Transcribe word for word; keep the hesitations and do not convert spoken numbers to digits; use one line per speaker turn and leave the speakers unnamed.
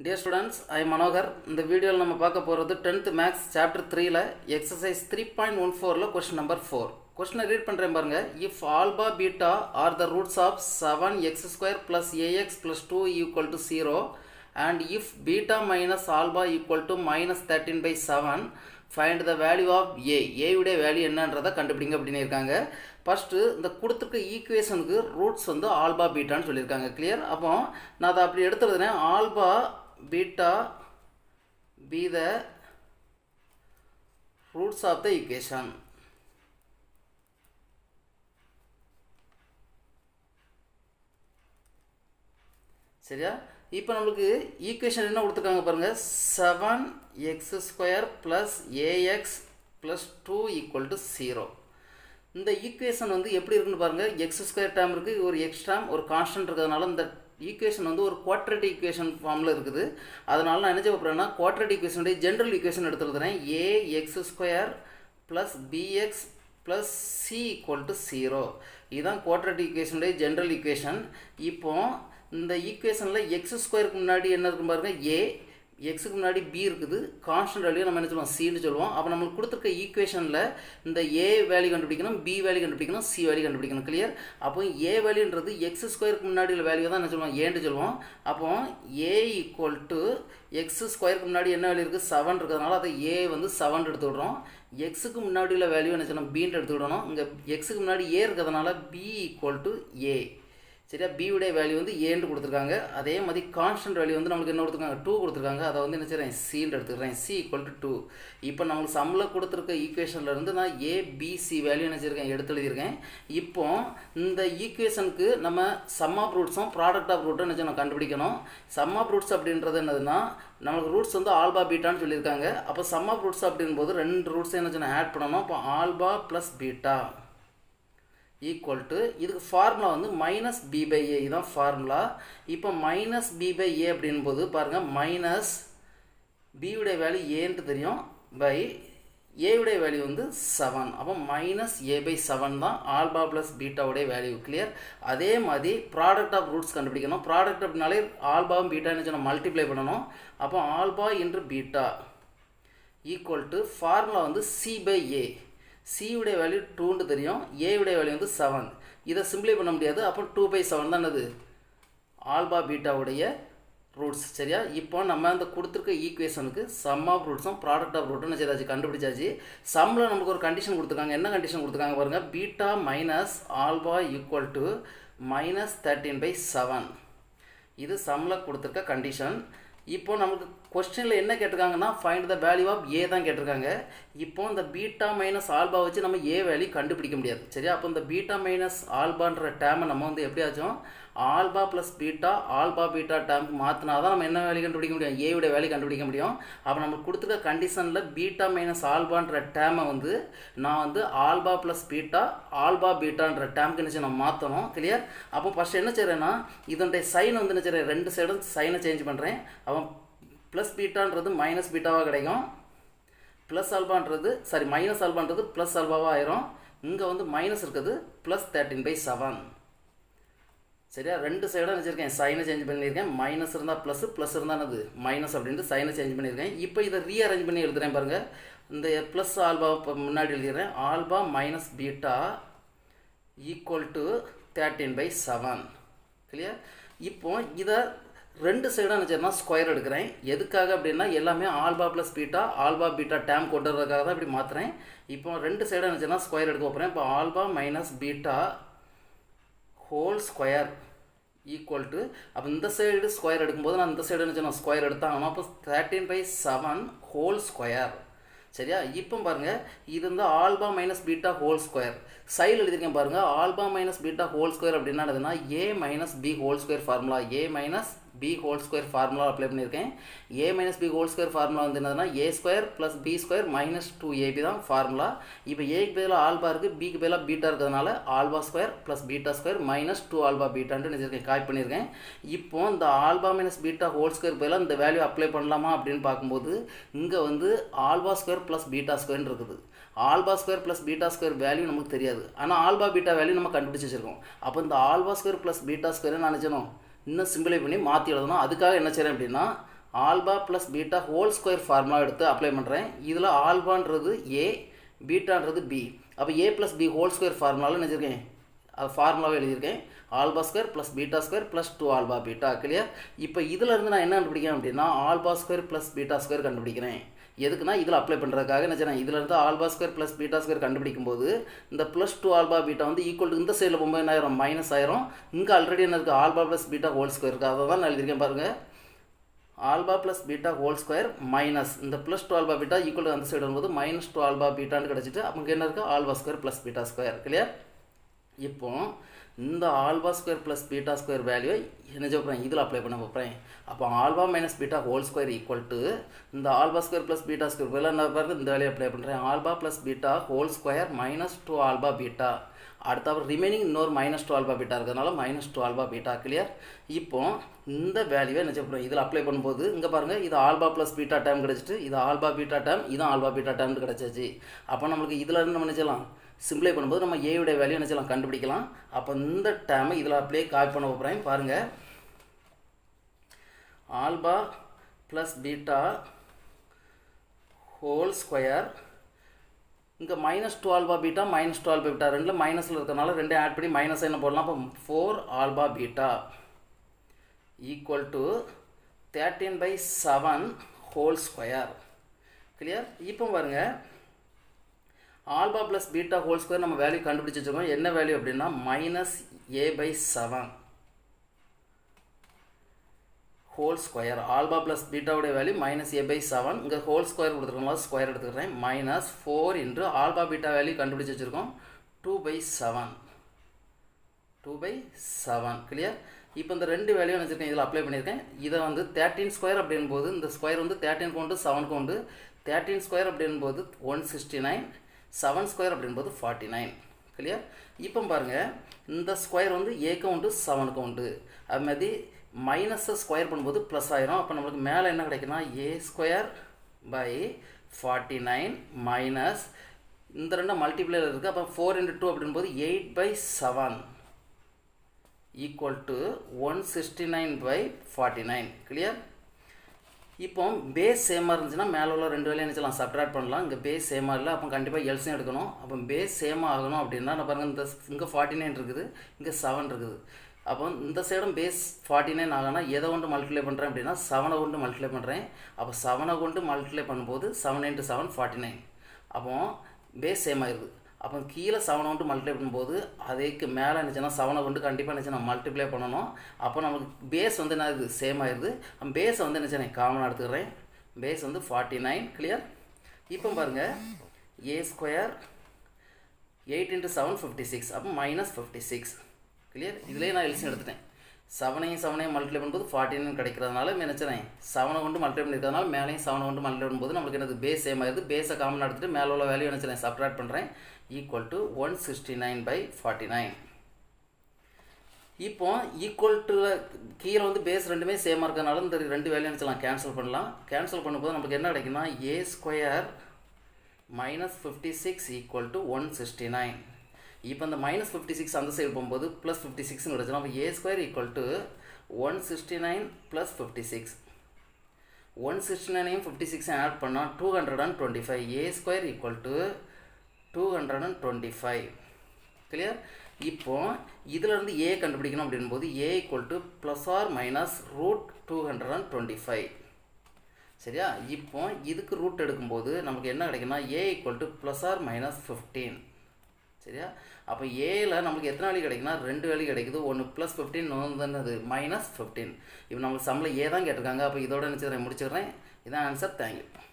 Dear students, I am Manohar. In the video, we will see the tenth Maths chapter three la, exercise three point one four la, question number four. Question read பண்றேன். If alpha beta are the roots of seven x square plus ax plus two equal to zero and if beta minus alpha equal to minus thirteen by seven, find the value of a. A உடைய value என்னன்றதை கண்டுபிடிங்க அப்படினு இருக்காங்க. First இந்த கொடுத்திருக்க ஈக்குவேஷனுக்கு roots வந்து alpha பீட்டான்னு சொல்லியிருக்காங்க. Clear? அப்போ நான் அதை அப்படி எடுத்துறதுனேன் alpha beta be the roots of the equation. சரியா? இப்போ நமக்கு ஈக்குவேஷன் என்ன கொடுத்திருக்காங்க பாருங்க. seven x square plus ax plus two equal to zero. இந்த ஈக்குவேஷன் வந்து எப்படி இருக்குன்னு பாருங்க. x ஸ்கொயர் டேர்ம் இருக்கு, ஒரு x டேர்ம், ஒரு கான்ஸ்டன்ட் இருக்கிறதுனால இந்த ஈக்குவேஷன் வந்து ஒரு குவாட்ரேட்டிக் ஈக்குவேஷன் ஃபார்மில் இருக்குது. அதனால நான் என்ன செய்ய போகிறேன்னா குவாட்ரேட்டிக் ஈக்குவேஷனுடைய ஜென்ரல் ஈக்குவேஷன் எடுத்துருக்கிறேன். A X square plus B X plus C equal to zero. இதுதான் குவாட்ரேட்டிக் ஈக்குவேஷனுடைய ஜென்ரல் ஈக்குவேஷன். இப்போ இந்த ஈக்குவேஷனில் எக்ஸ் ஸ்கொயருக்கு முன்னாடி என்ன இருக்குன்னு பாருங்கள், ஏ, எக்ஸுக்கு முன்னாடி பி இருக்குது, கான்ஸ்டன்ட் வேல்யூ நம்ம என்ன சொல்லுவோம், சின்னு சொல்லுவோம். அப்போ நம்மளுக்கு கொடுத்துருக்க ஈக்குவேஷனில் இந்த ஏ வேல்யூ கண்டுபிடிக்கணும், பி வேல்யூ கண்டுபிடிக்கணும், சி வேல்யூ கண்டுபிடிக்கணும். கிளியர்? அப்போ ஏ வேல்யூன்றது எக்ஸ் ஸ்கொயருக்கு முன்னாடி உள்ள வேல்யூ தான் என்ன சொல்லுவோம், ஏன்னு சொல்லுவோம். அப்போ ஏ ஈக்குவல் டு எக்ஸ் ஸ்கொயருக்கு முன்னாடி என்ன வேல்யூ இருக்குது, செவன் இருக்கிறதுனால அதை ஏ வந்து செவன் எடுத்து விடுறோம். எக்ஸுக்கு முன்னாடி உள்ள வேல்யூ என்ன சொல்லணும், பின்னு எடுத்து விடணும். இங்கே எக்ஸுக்கு முன்னாடி ஏ இருக்கிறதுனால பி ஈக்குவல் டு ஏ. சரியா? பி உடைய வேல்யூ வந்து ஏன்னு கொடுத்துருக்காங்க. அதே மாதிரி கான்ஸ்டன்ட் வேல்யூ வந்து நம்மளுக்கு என்ன கொடுத்துருக்காங்க, டூ கொடுத்துருக்காங்க. அதை வந்து என்ன செய்கிறேன், சின்னு எடுத்துக்கிறேன். C equal to two. இப்போ நம்மளுக்கு சம்மில் கொடுத்துருக்க ஈக்குவேஷன்லேருந்து நான் ஏ பிசி வேல்யூ என்ன செய்யிருக்கேன், எடுத்து எழுதியிருக்கேன். இப்போ இந்த ஈக்குவேஷனுக்கு நம்ம சம் ஆஃப் ரூட்ஸும் ப்ராடக்ட் ஆஃப் ரூட்டும் என்ன செய்யணும், கண்டுபிடிக்கணும். சம் ஆஃப் ரூட்ஸ் அப்படின்றது என்னதுன்னா நம்மளுக்கு ரூட்ஸ் வந்து ஆல்பா பீட்டான்னு சொல்லியிருக்காங்க. அப்போ சம் ஆஃப் ரூட்ஸ் அப்படின்போது ரெண்டு ரூட்ஸை என்ன செய்யணும், ஆட் பண்ணணும். அப்போ alpha plus beta equal to இதுக்கு ஃபார்முலா வந்து மைனஸ் பி பை ஏ. இதுதான் ஃபார்முலா. இப்போ மைனஸ் பி பை ஏ அப்படின்போது பாருங்கள், மைனஸ் பியுடைய வேல்யூ ஏன்ட்டு தெரியும், பை ஏவுடைய வேல்யூ வந்து செவன். அப்போ மைனஸ் ஏ பை செவன் தான் ஆல்பா ப்ளஸ் பீட்டாவுடைய வேல்யூ. கிளியர்? அதே மாதிரி ப்ராடக்ட் ஆஃப் ரூட்ஸ் கண்டுபிடிக்கணும். ப்ராடக்ட் அப்படின்னாலே ஆல்பாவும் பீட்டா என்ன செய்யணும், மல்டிப்ளை பண்ணணும். அப்போ alpha into beta equal to formula வந்து சி பை ஏ. சியுடைய வேல்யூ டூன்னு தெரியும், ஏவுடைய வேல்யூ வந்து செவன். இதை சிம்பிளை பண்ண முடியாது. அப்போ டூ பை செவன் தான் அது ஆல்பா பீட்டாவுடைய ரூட்ஸ். சரியா? இப்போ நம்ம அந்த கொடுத்துருக்க ஈக்குவேஷனுக்கு சம் ஆஃப் ரூட்ஸும் ப்ராடக்ட் ஆஃப் ரூட்டும் செய்தாச்சு, கண்டுபிடிச்சாச்சு. சம்மில் நமக்கு ஒரு கண்டிஷன் கொடுத்துருக்காங்க. என்ன கண்டிஷன் கொடுத்துருக்காங்க பாருங்கள், beta minus alpha equal to minus thirteen by seven. இது சம்மில் கொடுத்துருக்க கண்டிஷன். இப்போ நமக்கு கொஸ்டினில் என்ன கேட்டிருக்காங்கன்னா find the value of A தான் கேட்டிருக்காங்க. இப்போ இந்த பீட்டா மைனஸ் ஆல்பா வச்சு நம்ம ஏ வேல்யூ கண்டுபிடிக்க முடியாது. சரியா? அப்போ இந்த பீட்டா மைனஸ் ஆல்பான்ற டேமை நம்ம வந்து எப்படியாச்சும் alpha plus beta alpha beta டேமுக்கு மாற்றினா தான் நம்ம என்ன வேல்யூ கண்டுபிடிக்க முடியும், ஏவுடைய வேல்யூ கண்டுபிடிக்க முடியும். அப்போ நமக்கு கொடுத்துருக்க கண்டிஷனில் பீட்டா மைனஸ் ஆல்பான்ற டேமை வந்து நான் வந்து ஆல்பா ப்ளஸ் பீட்டா ஆல்பா பீட்டான்ற டேமுக்கு என்ன செய்யணும், மாற்றணும். கிளியர்? அப்போ ஃபஸ்ட் என்ன செய்கிறேன்னா இதனுடைய சைன் வந்து என்ன செய்கிறேன், ரெண்டு சைடும் சைனை சேஞ்ச் பண்ணுறேன். அவன் ப்ளஸ் பீட்டான்றது மைனஸ் பீட்டாவாக கிடைக்கும், ப்ளஸ் ஆல்பான்றது சாரி மைனஸ் ஆல்பான்றது ப்ளஸ் ஆல்பாவாக ஆயிரும். இங்கே வந்து மைனஸ் இருக்குது, ப்ளஸ் தேர்ட்டின் பை செவன். சரியா? ரெண்டு சைடாக வச்சுருக்கேன், சைனை சேஞ்ச் பண்ணியிருக்கேன். மைனஸ் இருந்தால் ப்ளஸ், ப்ளஸ் இருந்தால் அது மைனஸ் அப்படின்ட்டு சைனை சேஞ்ச் பண்ணியிருக்கேன். இப்போ இதை ரீஅரேஞ்ச் பண்ணி எழுதுகிறேன் பாருங்கள். இந்த ப்ளஸ் ஆல்பா இப்போ முன்னாடி எழுதிடுறேன். Alpha minus beta equal to thirteen by seven. Clear? இப்போ இதை ரெண்டு சைடாக நினச்சேன்னா ஸ்கொயர் எடுக்கிறேன். எதுக்காக அப்படின்னா எல்லாமே alpha plus beta alpha beta term கொண்டு வரதுக்காக தான் இப்படி மாற்றுறேன். இப்போ ரெண்டு சைடாக நினச்சேன்னா ஸ்கொயர் எடுக்க போகிறேன். இப்போ alpha minus beta whole square equal to அப்போ இந்த சைடு ஸ்கொயர் எடுக்கும்போது நான் இந்த சைடு நினச்சேன் ஸ்கொயர் எடுத்தாங்கன்னா அப்போ thirteen by seven whole square. சரியா? இப்போ பாருங்கள், இது வந்து alpha minus beta whole square. சைடில் எழுதியிருக்கேன் பாருங்கள், alpha minus beta whole square அப்படின்னா என்னதுன்னா A minus B whole square formula. A minus B whole square formula apply பண்ணியிருக்கேன். A minus B whole square formula வந்து என்னதுன்னா A square plus B square minus two AB தான் formula. இப்போ ஏக்கு பதிலாக alpha இருக்குது, பிக்கு பதிலாக பீட்டா இருக்கிறதுனால alpha square plus beta square minus two alpha பீட்டான்ட்டு நினைச்சிருக்கேன், காய் பண்ணியிருக்கேன். இப்போ இந்த alpha minus beta whole square பதிலாக இந்த வேல்யூ அப்ளை பண்ணலாமா அப்படின்னு பார்க்கும்போது இங்கே வந்து ஆல்பா ஸ்கொயர் ப்ளஸ் பீட்டா ஸ்கொயர்னு இருக்குது. Alpha square plus beta square value நமக்கு தெரியாது, ஆனால் ஆல்பா பீட்டா வேல்யூ நம்ம கண்டுபிடிச்சி வச்சிருக்கோம். அப்போ இந்த alpha square plus beta square நான் நினச்சணும் இன்னும் சிம்பிளை பண்ணி மாற்றி எழுதணும். அதுக்காக என்ன செய்கிறேன் அப்படின்னா alpha plus beta whole square formula எடுத்து அப்ளை பண்ணுறேன். இதில் ஆல்பான்றது ஏ, பீட்டான்றது பி. அப்போ A plus B whole square ஃபார்முலாவில் நினச்சிருக்கேன், அது ஃபார்முலாவை எழுதியிருக்கேன். Alpha square plus beta square plus two alpha beta. Clear? இப்போ இதில் இருந்து நான் என்ன கண்டுபிடிக்கிறேன் அப்படின்னா alpha square plus beta square கண்டுபிடிக்கிறேன். எதுக்குன்னா இதில் அப்ளை பண்ணுறதுக்காக நினச்சேன். இதில் இருந்து alpha square plus beta square கண்டுபிடிக்கும் போது இந்த ப்ளஸ் டூ ஆல்பா பீட்டா வந்து ஈக்குவல் இந்த சைடில் போகும்போது என்ன ஆயிரும், மைனஸ் ஆயிரும். இங்கே ஆல்ரெடி என்ன இருக்குது, alpha plus beta whole square இருக்குது. அதை தான் நான் எழுதியிருக்கேன் பாருங்கள். Alpha plus beta whole square minus இந்த plus two alpha beta equal அந்த சைடு வரும்போது மைனஸ் டூ ஆல்பா பீட்டான்னு கிடச்சிட்டு அப்போ என்ன இருக்குது, alpha square plus beta square. Clear? இப்போ இந்த alpha square plus beta square வேல்யூவை என்ன செய்ய இதில் அப்ளை பண்ண போகிறேன். அப்போ alpha minus beta whole square equal to இந்த alpha square plus beta square வேலை என்ன பாருங்க, இந்த வேலையை அப்ளை பண்ணுறேன். Alpha plus beta whole square minus two alpha beta. அடுத்த ரிமைனிங் இன்னொரு மைனஸ் டூ ஆல்பா பீட்டா இருக்கிறதுனால minus two alpha beta. Clear? இப்போ இந்த வேல்யூவை என்ன செய்ய இதில் அப்ளை பண்ணும்போது இங்கே பாருங்கள், இது ஆல்பா ப்ளஸ் பீட்டா டைம் கிடச்சிட்டு இது ஆல்பா பீட்டா டைம் இதுவும் ஆல்பா பீட்டா டைம் கிடச்சிச்சு. அப்போ நம்மளுக்கு இதில் இருந்து நம்ம நினச்சலாம் சிம்பிளை பண்ணும்போது நம்ம ஏயுடைய வேல்யூ நினச்சலாம் கண்டுபிடிக்கலாம். அப்போ இந்த டைமை இதில் அப்படியே காப்பி பண்ண போகிறேன். பாருங்கள், alpha plus beta whole square இங்கே minus two alpha beta minus two alpha beta ரெண்டில் மைனஸில் இருக்கிறனால ரெண்டே ஆட் பண்ணி மைனஸ் என்ன போடலாம். அப்போ four alpha beta equal to thirteen by seven whole square. Clear? இப்போ பாருங்கள், alpha plus beta whole square நம்ம வேல்யூ கண்டுபிடிச்சி வச்சுக்கோம். என்ன வேல்யூ அப்படின்னா minus A by seven whole square. Alpha plus பீட்டாவுடைய value minus A by seven. இங்கே whole square கொடுத்துருக்கோம், ஸ்கொயர் எடுத்துக்கிறேன். Minus four into alpha beta value கண்டுபிடிச்சி வச்சுருக்கோம் two by seven two by seven. Clear? இப்போ இந்த ரெண்டு வேல்யூ வச்சுருக்கேன், இதில் அப்ளை பண்ணியிருக்கேன். இதை வந்து தேர்ட்டின் ஸ்கொயர் அப்படின் போது இந்த ஸ்கொயர் வந்து தேர்ட்டின் கொண்டு செவனுக்கு உண்டு. தேர்ட்டின் ஸ்கொயர் அப்படின் போது one sixty nine seven square அப்படின்போது ஃபார்ட்டி நைன். கிளியர்? இப்போ பாருங்கள், இந்த ஸ்கொயர் வந்து ஏக்கும் உண்டு செவனுக்கும் உண்டு. அது மாதிரி மைனஸை ஸ்கொயர் பண்ணும்போது ப்ளஸ் ஆயிரும். அப்போ நம்மளுக்கு மேலே என்ன கிடைக்குன்னா A square by forty nine minus இந்த ரெண்டு மல்டிப்ளேயில் இருக்குது. அப்போ ஃபோர் இன்ட்டு டூ அப்படின்போது eight by seven equal to one sixty nine by forty nine. Clear? இப்போ பேஸ் சேமாக இருந்துச்சுன்னா மேலே உள்ள ரெண்டு வேலையும் நினச்சலாம் சப்ட்ராக்ட் பண்ணலாம். இங்கே பேஸ் சேமாக இல்லை, அப்போ கண்டிப்பாக எல்சியம் எடுக்கணும். அப்போ பேஸ் சேமாக ஆகணும் அப்படின்னா நான் பாருங்கள், இந்த இங்கே ஃபார்ட்டி நைன் இருக்குது, இங்கே செவன் இருக்குது. அப்போ இந்த சைடும் பேஸ் ஃபார்ட்டி நைன் ஆகணும்னா எதை கொண்டு மல்டிப்ளை பண்ணுறேன் அப்படின்னா செவனை கொண்டு மல்டிப்ளை பண்ணுறேன். அப்போ செவனை கொண்டு மல்டிப்ளை பண்ணும்போது seven into seven forty nine. அப்போ பேஸ் சேம் ஆகிடுது. அப்போ கீழே செவனை கொண்டு மல்டிப்ளை பண்ணும்போது அதுக்கு மேலே இருந்துச்சுன்னா செவனை கொண்டு கண்டிப்பாக நினச்சி நம்ம மல்டிப்ளை பண்ணணும். அப்போ நமக்கு பேஸ் வந்து என்ன இருக்குது, சேம் ஆகிடுது. பேஸை வந்து நினச்சி நான் காமனாக எடுத்துக்கிறேன். பேஸ் வந்து ஃபார்ட்டி நைன். கிளியர்? இப்போ பாருங்கள், A square eight into seven fifty six அப்போ மைனஸ் ஃபிஃப்டி சிக்ஸ். கிளியர்? இதுலேயே நான் எல்சியம் எடுத்துட்டேன். செவனையும் செவனையும் மல்டிப்ளை பண்ணும்போது ஃபார்ட்டி நைன் கிடைக்கிறதுனால நினச்சிறேன் செவனை கொண்டு மல்டிப்ளை பண்ணிக்கிறதுனால மேலேயும் செவனை கொண்டு மல்டிப்ளை பண்ணும்போது நம்மளுக்கு என்னது பேஸ் சேம் ஆகிடுது. பேஸை காமன் எடுத்துகிட்டு மேலே உள்ள வேல்யூ நினச்சிறேன் சப்ட்ராக்ட் பண்ணுறேன். Equal to one sixty nine by forty nine. இப்போ ஈக்குவல் டு கீழே வந்து பேஸ் ரெண்டுமே சேமாக இருக்கிறதுனால இந்த ரெண்டு வேல்யூ நினச்சலாம் கேன்சல் பண்ணலாம். கேன்சல் பண்ணும்போது நமக்கு என்ன கிடைக்குன்னா A square minus fifty six equal to one sixty nine. இப்போ இந்த மைனஸ் ஃபிஃப்டி சிக்ஸ் அந்த சைடு போகும்போது ப்ளஸ் ஃபிஃப்டி சிக்ஸ்னு கிடச்சிடும். அப்போ A square equal to one sixty nine plus fifty six. One sixty நைனையும் ஃபிஃப்டி சிக்ஸையும் ஆட் பண்ணால் two hundred and twenty five. A square equal to two hundred and twenty five. Clear? இப்போ இதிலேருந்து A கண்டுபிடிக்கணும் அப்படின்போது A equal to plus or minus root two hundred and twenty five. சரியா? இப்போ இதுக்கு ரூட் எடுக்கும்போது நமக்கு என்ன கிடைக்குன்னா A equal to plus or minus fifteen. சரியா? அப்போ ஏல நமக்கு எத்தனை வேல்யூ கிடைக்குன்னா ரெண்டு வேல்யூ கிடைக்குது. ஒன்று ப்ளஸ் ஃபிஃப்டீன், ஒன்று என்னது மைனஸ் ஃபிஃப்டீன். இப்போ நம்மளுக்கு சம்மில் ஏ தான் கேட்டிருக்காங்க. அப்போ இதோட நினச்சி முடிச்சிடுறேன். இதான் ஆன்சர். தேங்க்யூ.